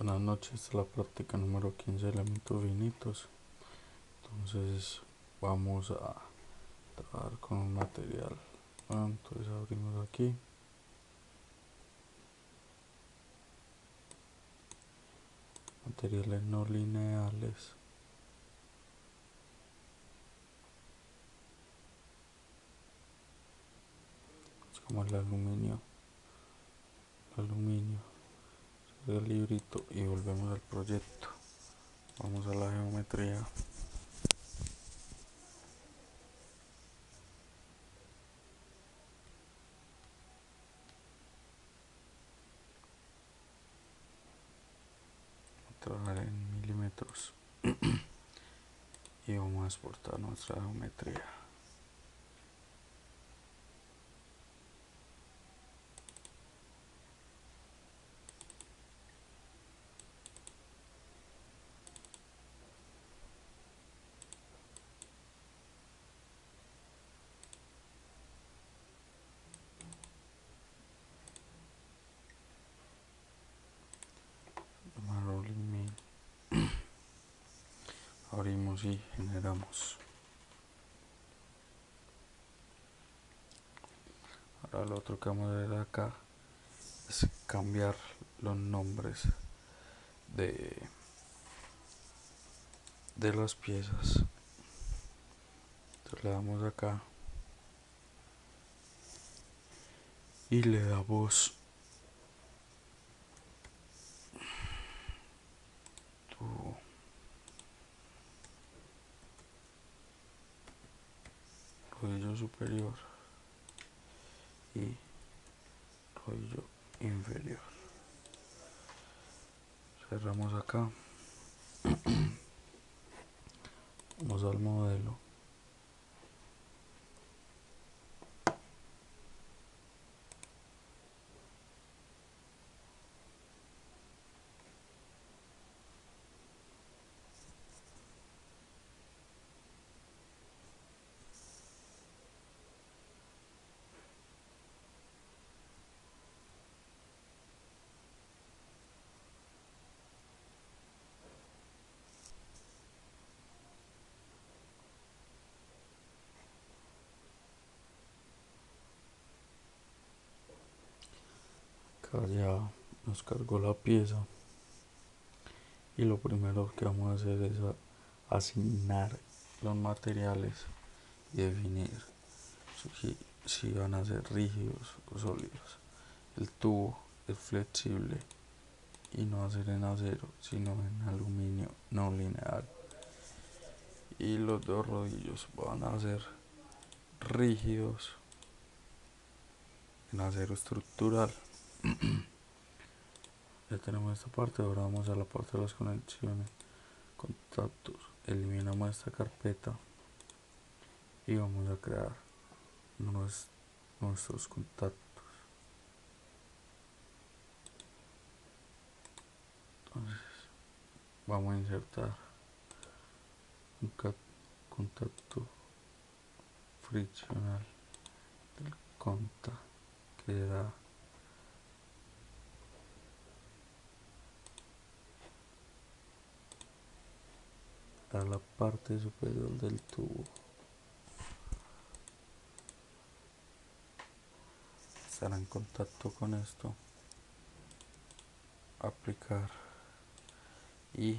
Buenas noches, esta es la práctica número 15 de elementos finitos. Entonces vamos a trabajar con un material. Bueno, entonces abrimos aquí. Materiales no lineales. Es como el aluminio. El librito y volvemos al proyecto. Vamos a la geometría. Trabajar en milímetros y vamos a exportar nuestra geometría. Abrimos y generamos. Ahora lo otro que vamos a ver acá es cambiar los nombres de las piezas. Entonces le damos acá y le damos tu rodillo superior y rodillo inferior. Cerramos acá. Vamos al modelo. Acá ya nos cargó la pieza y lo primero que vamos a hacer es asignar los materiales y definir si van a ser rígidos o sólidos. El tubo es flexible y no va a ser en acero sino en aluminio no lineal, y los dos rodillos van a ser rígidos en acero estructural. Ya tenemos esta parte. Ahora vamos a la parte de las conexiones, contactos. Eliminamos esta carpeta y vamos a crear nuestros contactos. Entonces vamos a insertar un contacto friccional del conta que da a la parte superior del tubo. Estará en contacto con esto. Aplicar y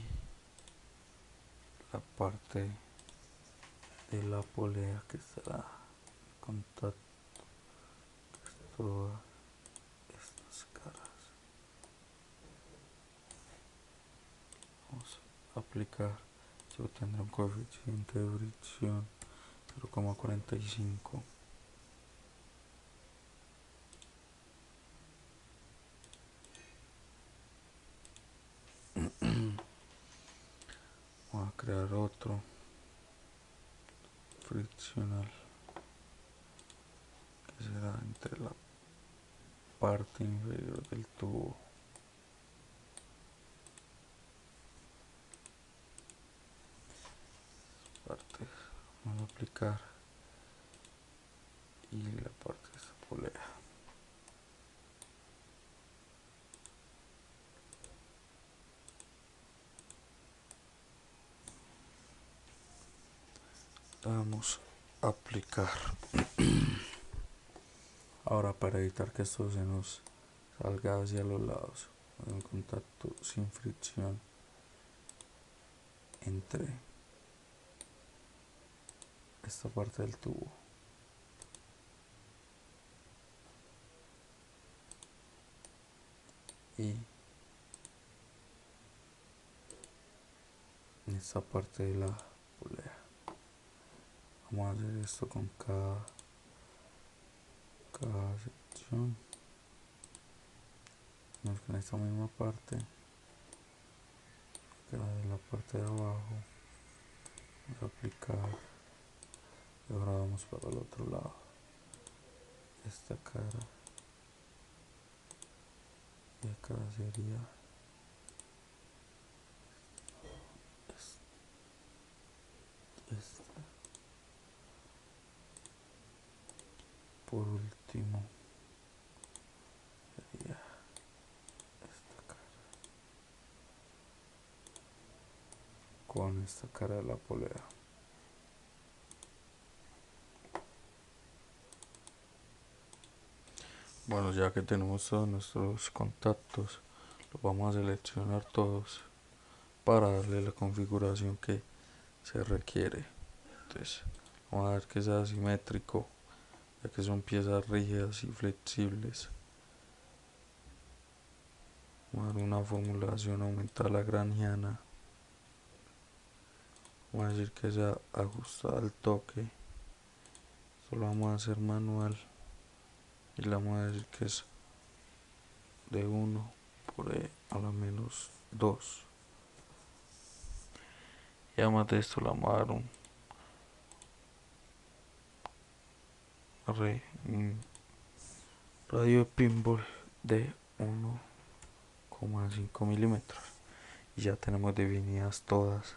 la parte de la polea que estará en contacto con todas estas caras. Vamos a aplicar. Esto tendrá un coeficiente de fricción 0,45. Vamos a crear otro friccional que será entre la parte inferior del tubo partes. Vamos a aplicar y la parte de esta polea. Vamos a aplicar. Ahora, para evitar que esto se nos salga hacia los lados, un contacto sin fricción entre esta parte del tubo y esta parte de la polea. Vamos a hacer esto con cada sección. Vamos con esta misma parte, de la parte de abajo. Vamos a aplicar y ahora vamos para el otro lado. Esta cara y acá sería esta. Por último sería esta cara con esta cara de la polea. Bueno, ya que tenemos todos nuestros contactos, los vamos a seleccionar todos para darle la configuración que se requiere. Entonces, vamos a ver que sea simétrico, ya que son piezas rígidas y flexibles. Vamos a dar una formulación aumentada lagrangiana. Vamos a decir que sea ajustada al toque. Esto lo vamos a hacer manual y le vamos a decir que es de 1 por E a la menos 2. Y además de esto le vamos a dar un radio de pinball de 1,5 milímetros. Y ya tenemos definidas todas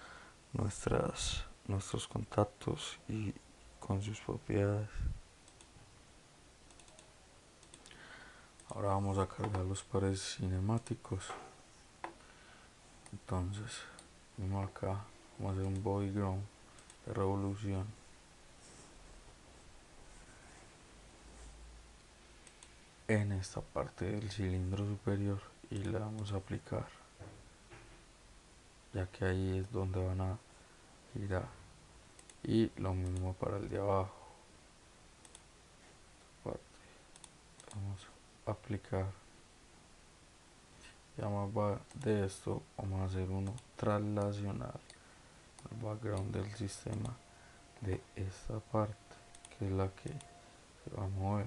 nuestros contactos y con sus propiedades. Ahora vamos a cargar los pares cinemáticos. Entonces, vamos acá, vamos a hacer un body ground de revolución. En esta parte del cilindro superior y le vamos a aplicar, ya que ahí es donde van a girar. Y lo mismo para el de abajo. Vamos a aplicar. Y además de esto vamos a hacer uno traslacional al background del sistema de esta parte, que es la que se va a mover.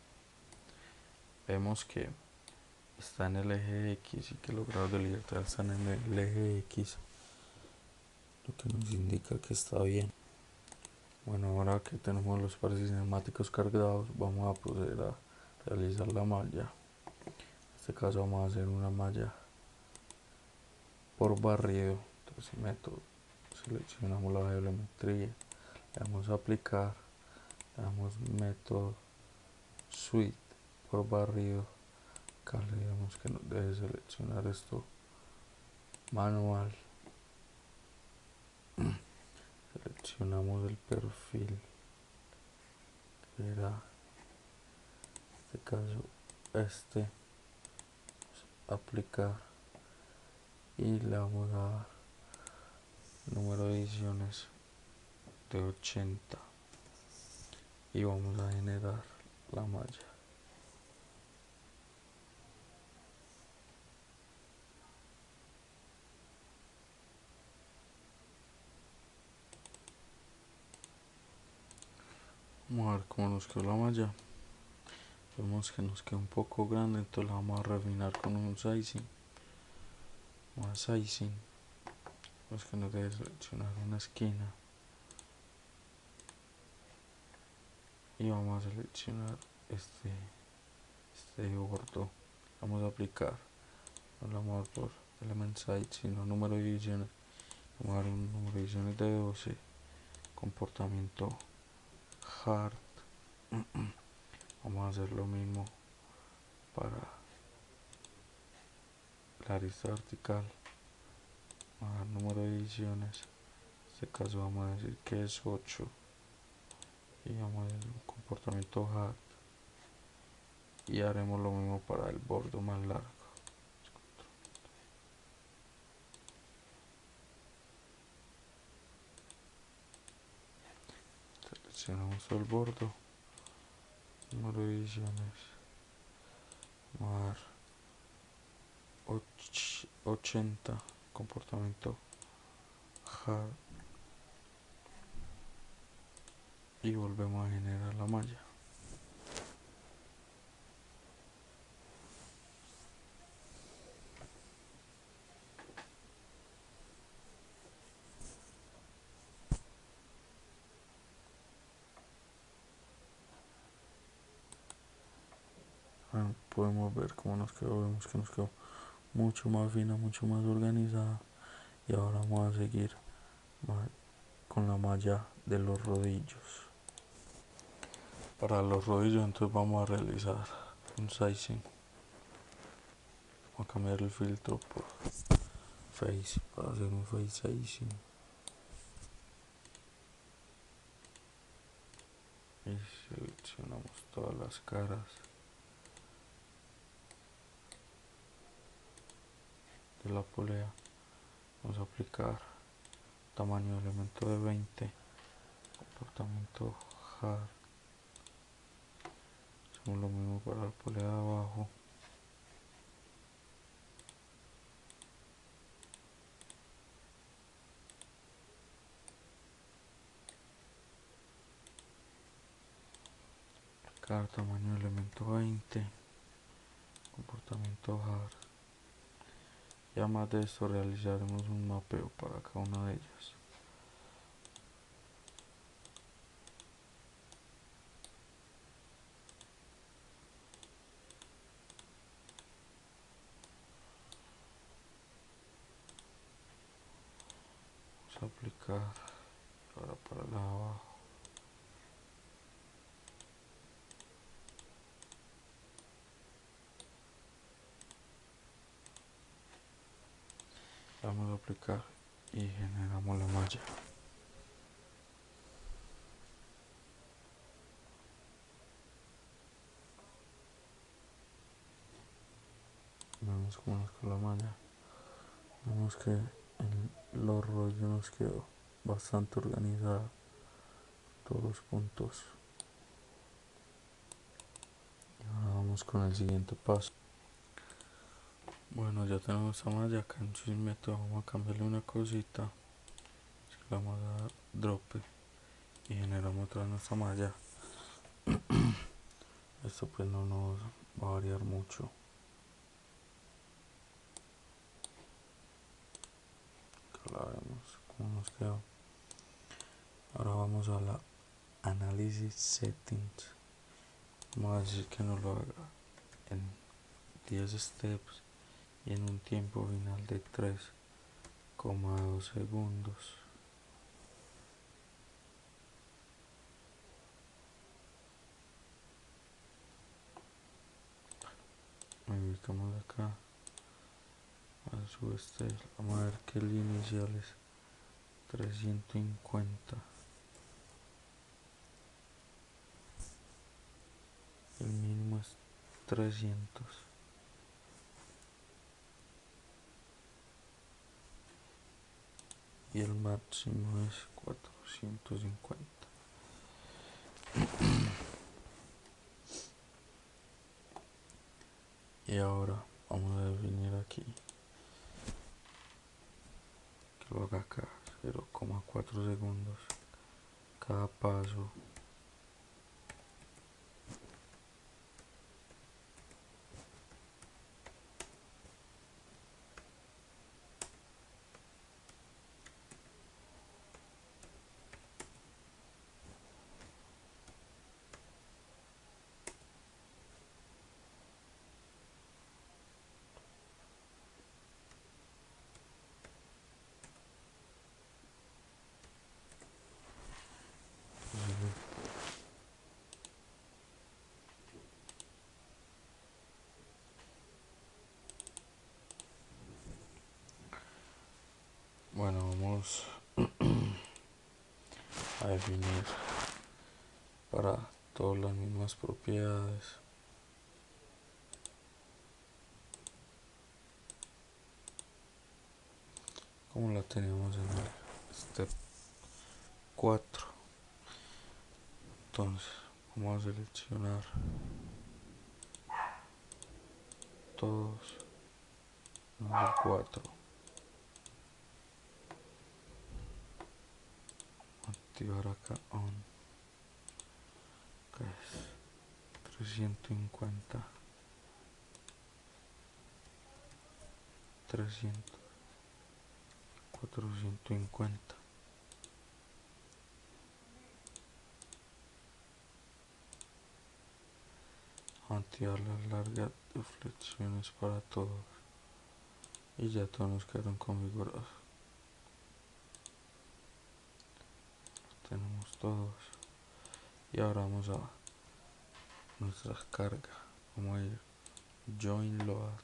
Vemos que está en el eje X y que los grados de libertad están en el eje X, lo que nos indica que está bien. Bueno, ahora que tenemos los pares cinemáticos cargados, vamos a proceder a realizar la malla. En este caso vamos a hacer una malla por barrido. Entonces seleccionamos la geometría, le damos a aplicar, le damos método suite por barrido. Acá le digamos que nos debe seleccionar esto manual. Seleccionamos el perfil, que era en este caso aplicar y le vamos a dar número de ediciones de 80 y vamos a generar la malla. Vamos a ver cómo nos quedó la malla. Vemos que nos queda un poco grande, entonces la vamos a refinar con un sizing. Vamos a sizing. Vemos que nos debe seleccionar una esquina y vamos a seleccionar este bordo. Vamos a aplicar, no le vamos a dar por element size sino número de divisiones. Vamos a dar un número de divisiones de 12. Comportamiento hard. Vamos a hacer lo mismo para la arista vertical. Vamos a dar número de divisiones este caso vamos a decir que es 8 y vamos a hacer un comportamiento hard y haremos lo mismo para el bordo más largo. Seleccionamos el bordo, número de ediciones, vamos a dar 80, comportamiento hard y volvemos a generar la malla. Podemos ver cómo nos quedó, vemos que nos quedó mucho más fina, mucho más organizada. Y ahora vamos a seguir con la malla de los rodillos. Para los rodillos entonces vamos a realizar un sizing. Vamos a cambiar el filtro por face para hacer un face sizing. Y seleccionamos todas las caras de la polea. Vamos a aplicar tamaño de elemento de 20, comportamiento hard. Hacemos lo mismo para la polea de abajo. Aplicar tamaño de elemento 20, comportamiento hard. Y además de esto realizaremos un mapeo para cada una de ellas. Vamos a aplicar ahora para la de abajo. Vamos a aplicar y generamos la malla. Vemos cómo nos quedó la malla. Vemos que los rollos nos quedó bastante organizada, todos los puntos. Y ahora vamos con el siguiente paso. Bueno, ya tenemos esta malla. Acá en su método vamos a cambiarle una cosita. Le vamos a dar drop y generamos otra nuestra malla. Esto pues no nos va a variar mucho. Acá la vemos cómo nos quedó. Ahora vamos a la análisis settings. Vamos a decir que nos lo haga en 10 steps y en un tiempo final de 3,2 segundos. Ubicamos acá a su step. Vamos a ver que el inicial es 350, el mínimo es 300 y el máximo es 450. Y ahora vamos a definir aquí que lo haga acá 0,4 segundos cada paso. Bueno, vamos a definir para todas las mismas propiedades. Como la tenemos en el step 4. Entonces vamos a seleccionar todos los 4, activar acá on, que es 350, 300, 450. Activar las largas deflexiones para todos y ya todos nos quedaron configurados. Tenemos todos y ahora vamos a nuestra carga. Vamos a ir join load,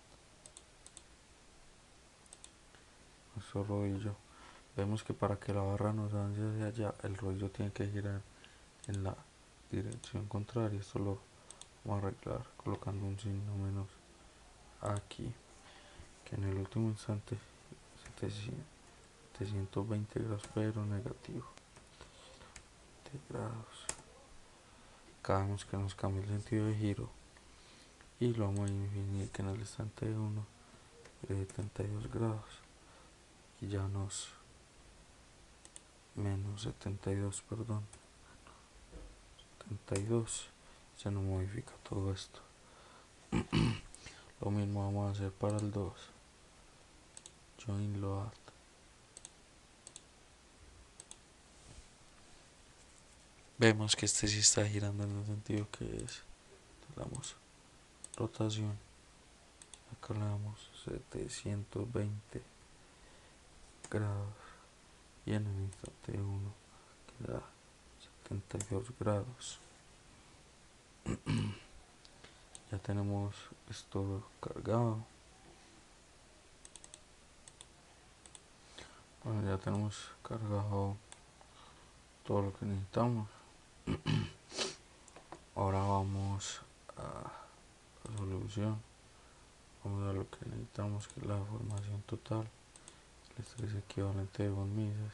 nuestro rodillo. Vemos que para que la barra nos avance hacia allá, el rodillo tiene que girar en la dirección contraria. Esto lo vamos a arreglar colocando un signo menos aquí, que en el último instante 720 grados, pero negativo de grados. Acá vemos que nos cambia el sentido de giro y lo vamos a definir que en el instante de 1 de 72 grados y ya nos menos 72, perdón, 72. Se nos modifica todo esto. Lo mismo vamos a hacer para el 2, join load, vemos que este sí está girando en el sentido que es. Le damos rotación, acá le damos 720 grados y en el instante 1 queda 72 grados. Ya tenemos esto cargado. Bueno, ya tenemos cargado todo lo que necesitamos. Ahora vamos a solución. Vamos a lo que necesitamos, que es la formación total. El estrés equivalente de von Mises.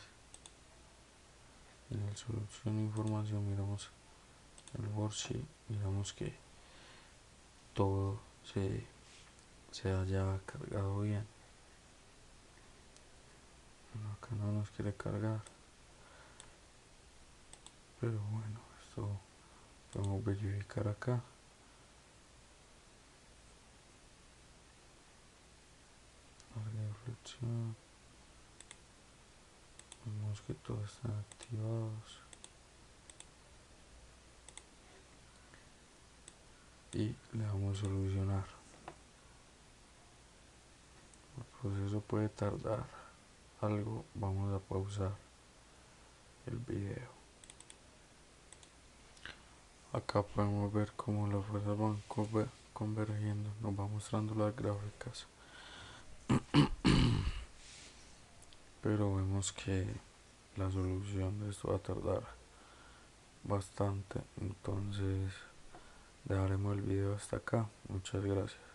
En el solución de información miramos el worksheet, miramos que todo se haya cargado bien. Bueno, acá no nos quiere cargar, pero bueno, esto podemos verificar acá. Larga deflexión, vemos que todos están activados y le damos a solucionar. El proceso puede tardar algo, vamos a pausar el video. Acá podemos ver cómo las fuerzas van convergiendo, nos va mostrando las gráficas. Pero vemos que la solución de esto va a tardar bastante, entonces dejaremos el video hasta acá. Muchas gracias.